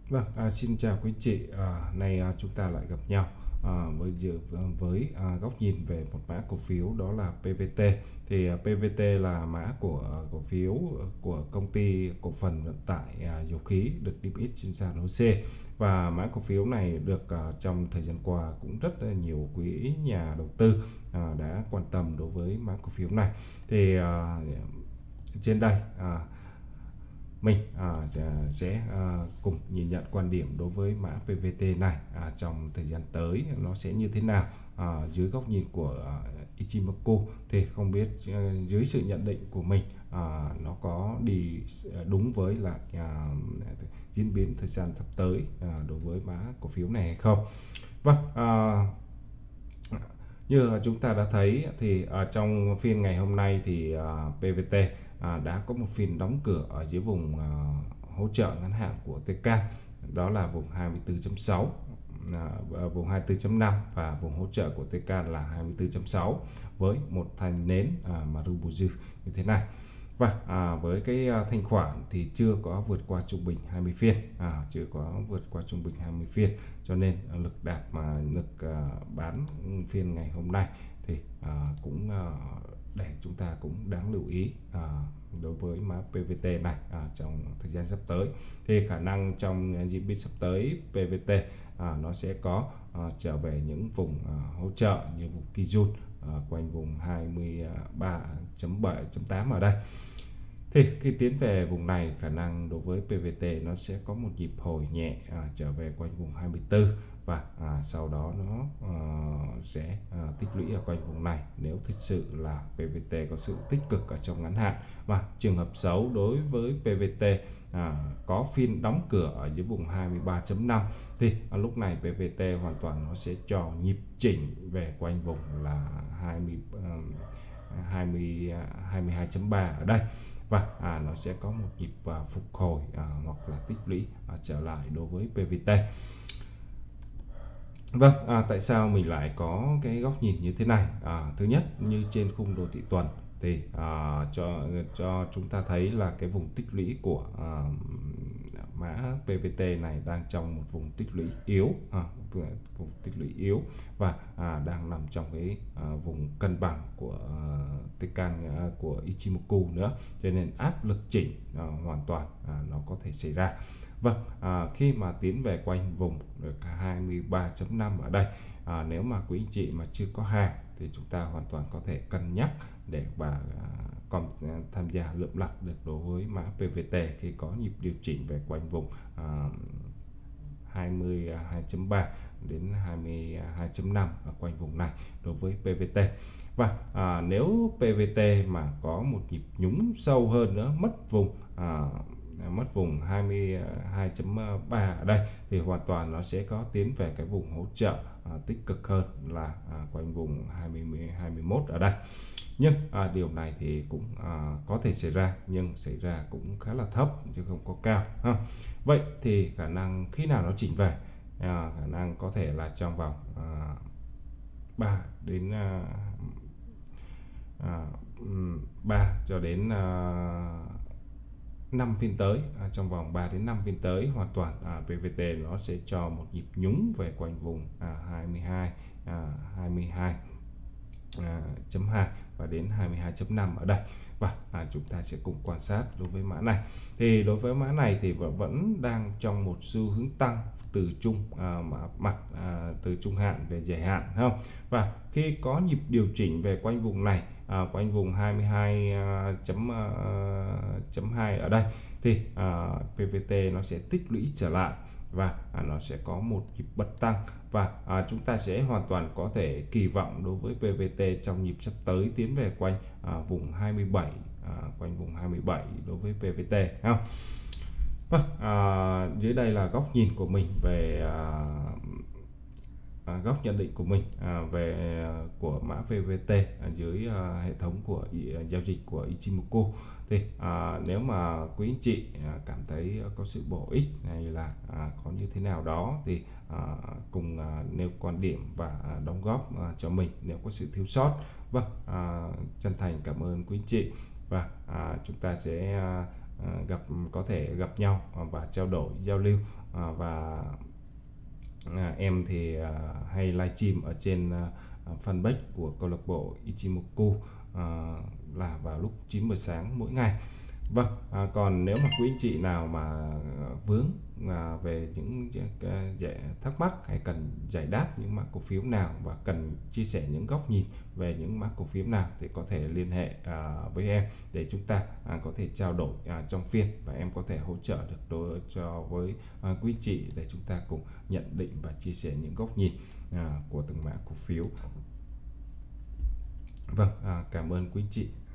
Vâng, xin chào quý anh chị. Nay chúng ta lại gặp nhau với góc nhìn về một mã cổ phiếu đó là PVT. Thì PVT là mã của cổ phiếu của công ty cổ phần vận tải dầu khí được niêm yết trên sàn HOSE. Và mã cổ phiếu này được trong thời gian qua cũng rất là nhiều quý nhà đầu tư đã quan tâm đối với mã cổ phiếu này. Thì trên đây mình sẽ cùng nhìn nhận quan điểm đối với mã PVT này trong thời gian tới nó sẽ như thế nào dưới góc nhìn của Ichimoku. Thì không biết dưới sự nhận định của mình nó có đi đúng với lại diễn biến thời gian sắp tới đối với mã cổ phiếu này hay không. Vâng, như chúng ta đã thấy thì trong phiên ngày hôm nay thì PVT đã có một phiên đóng cửa ở dưới vùng hỗ trợ ngắn hạn của TK, đó là vùng 24.6, vùng 24.5 và vùng hỗ trợ của TK là 24.6 với một thanh nến Marubozu như thế này. Và với cái thanh khoản thì chưa có vượt qua trung bình 20 phiên, chưa có vượt qua trung bình 20 phiên, cho nên lực đạp lực bán phiên ngày hôm nay thì cũng để chúng ta cũng đáng lưu ý đối với mã PVT này trong thời gian sắp tới. Thì khả năng trong diễn biến sắp tới PVT nó sẽ có trở về những vùng hỗ trợ như vùng Kijun quanh vùng 23.7.8 ở đây. Thì khi tiến về vùng này, khả năng đối với PVT nó sẽ có một nhịp hồi nhẹ trở về quanh vùng 24 và sau đó nó sẽ tích lũy ở quanh vùng này nếu thực sự là PVT có sự tích cực ở trong ngắn hạn. Và trường hợp xấu đối với PVT có phiên đóng cửa ở dưới vùng 23.5 thì lúc này PVT hoàn toàn nó sẽ cho nhịp chỉnh về quanh vùng là 22.3 ở đây. Và nó sẽ có một nhịp phục hồi hoặc là tích lũy trở lại đối với PVT. Vâng, tại sao mình lại có cái góc nhìn như thế này? Thứ nhất, như trên khung đồ thị tuần thì cho chúng ta thấy là cái vùng tích lũy của mã PVT này đang trong một vùng tích lũy yếu, vùng tích lũy yếu và đang nằm trong cái vùng cân bằng của Tenkan của Ichimoku nữa, cho nên áp lực chỉnh hoàn toàn nó có thể xảy ra. Vâng, khi mà tiến về quanh vùng được 23.5 ở đây, nếu mà quý anh chị mà chưa có hàng thì chúng ta hoàn toàn có thể cân nhắc để còn tham gia lượm lặt được đối với mã PVT khi có nhịp điều chỉnh về quanh vùng 22.3 đến 22.5 ở quanh vùng này đối với PVT. Và nếu PVT mà có một nhịp nhúng sâu hơn nữa, mất vùng 22.3 ở đây thì hoàn toàn nó sẽ có tiến về cái vùng hỗ trợ tích cực hơn là quanh vùng 21 ở đây. Nhưng điều này thì cũng có thể xảy ra, nhưng xảy ra cũng khá là thấp chứ không có cao ha. Vậy thì khả năng khi nào nó chỉnh về, khả năng có thể là trong vòng 3 đến 3 cho đến 5 phiên tới, trong vòng 3 đến 5 phiên tới hoàn toàn PVT nó sẽ cho một nhịp nhúng về quanh vùng 22.2 và đến 22.5 ở đây. Và chúng ta sẽ cùng quan sát đối với mã này. Thì đối với mã này thì vẫn đang trong một xu hướng tăng từ từ trung hạn về dài hạn, không? Và khi có nhịp điều chỉnh về quanh vùng này, quanh vùng 22.2 ở đây thì PVT nó sẽ tích lũy trở lại và nó sẽ có một nhịp bật tăng. Và chúng ta sẽ hoàn toàn có thể kỳ vọng đối với PVT trong nhịp sắp tới tiến về quanh vùng 27, quanh vùng 27 đối với PVT, không? Dưới đây là góc nhìn của mình về góc nhận định của mình về của mã PVT dưới hệ thống của giao dịch của Ichimoku. Thì nếu mà quý anh chị cảm thấy có sự bổ ích hay là có như thế nào đó thì cùng nêu quan điểm và đóng góp cho mình nếu có sự thiếu sót. Vâng, chân thành cảm ơn quý anh chị và chúng ta sẽ có thể gặp nhau và trao đổi giao lưu. Và em thì hay livestream ở trên fanpage của câu lạc bộ Ichimoku là vào lúc 9 giờ sáng mỗi ngày. Vâng, còn nếu mà quý anh chị nào mà vướng về những thắc mắc hay cần giải đáp những mã cổ phiếu nào và cần chia sẻ những góc nhìn về những mã cổ phiếu nào thì có thể liên hệ với em để chúng ta có thể trao đổi trong phiên, và em có thể hỗ trợ được với quý anh chị để chúng ta cùng nhận định và chia sẻ những góc nhìn của từng mã cổ phiếu. Vâng, cảm ơn quý anh chị.